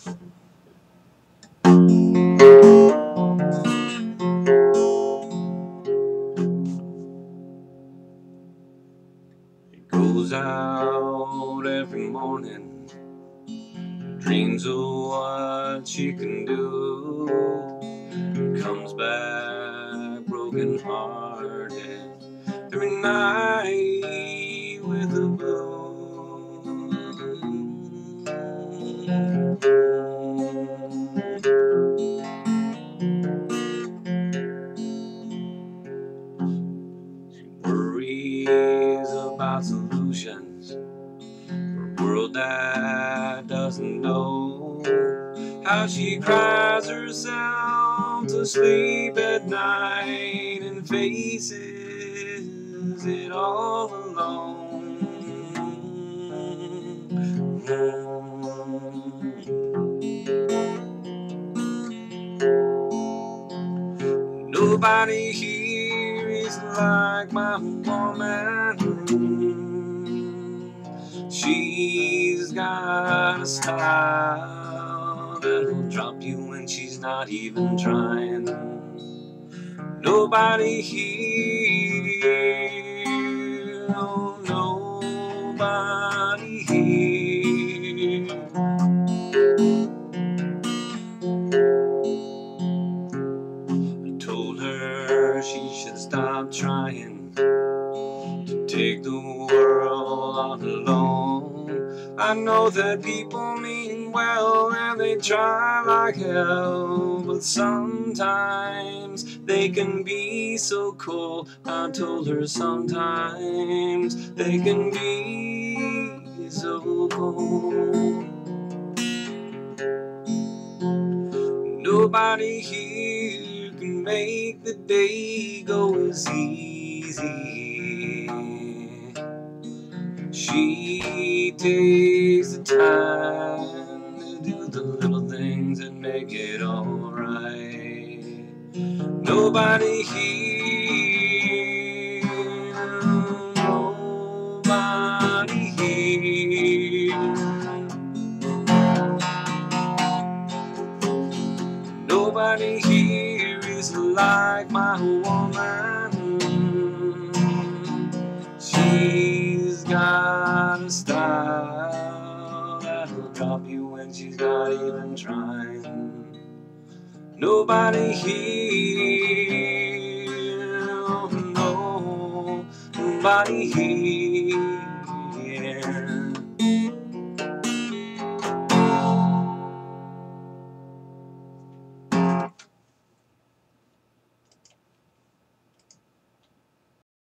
Goes out every morning, dreams of what she can do, comes back broken hearted every night with a blue. She worries about solutions for a world that doesn't know, how she cries herself to sleep at night and faces it all alone. Nobody here is like my woman. She's got a style that'll drop you when she's not even trying. Nobody here, oh, nobody here. I told her she should stop trying to take the world on alone. I know that people mean well and they try like hell, but sometimes they can be so cold. I told her sometimes they can be so cold. Nobody here can make the day go as easy. She takes the time to do the little things that make it alright. Nobody here, nobody here. Nobody here is like my woman. She's got a style that'll drop you when she's not even trying. Nobody here, oh, nobody here.